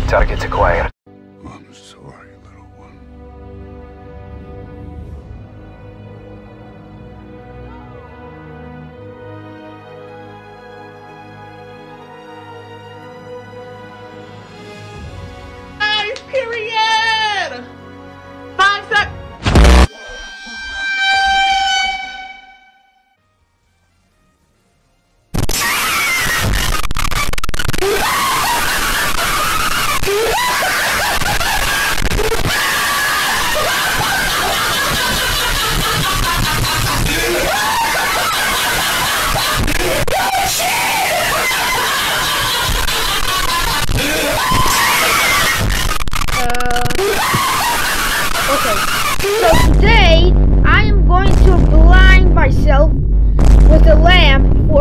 Target acquired. I'm sorry, little one. Period. 5 seconds. So today I am going to blind myself with a lamp